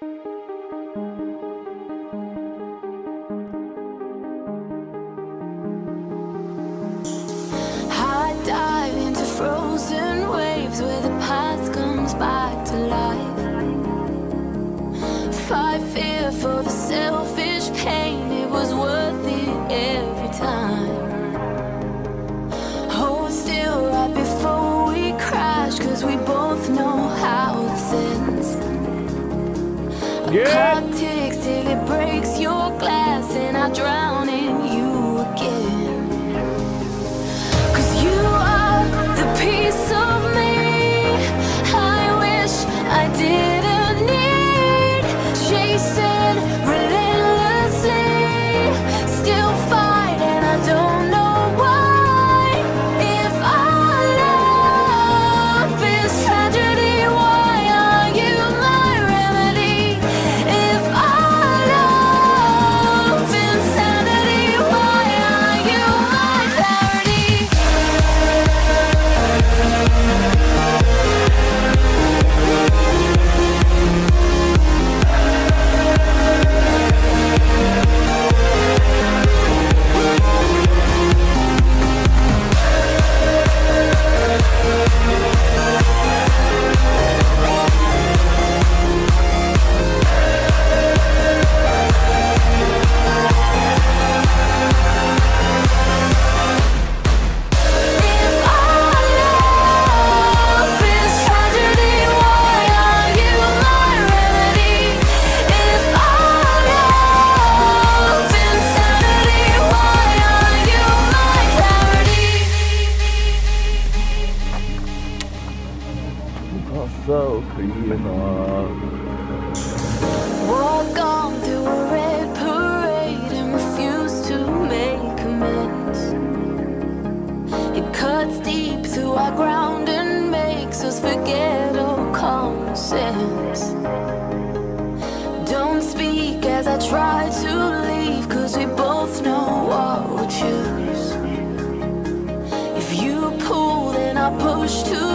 I dive into frozen waves where the past comes back to life. Fight fear for the selfish pain, it was worth it every time. Hold still right before we crash, cause we both know how this ends. A clock ticks till it breaks your glass, and I drown in you again. Cause you are the piece of me I wish I didn't need. Chasing relentlessly, still fight, and I don't know why. If our love is tragedy, why are you my remedy? If our love is insanity, why are you my parody? If our love is tragedy, why are you my remedy? If our love is insanity, why are you my clarity? So clean. Walk on through a red parade and refuse to make amends. It cuts deep through our ground and makes us forget all common sense. Don't speak as I try to leave, cause we both know what we'll choose. If you pull, then I push too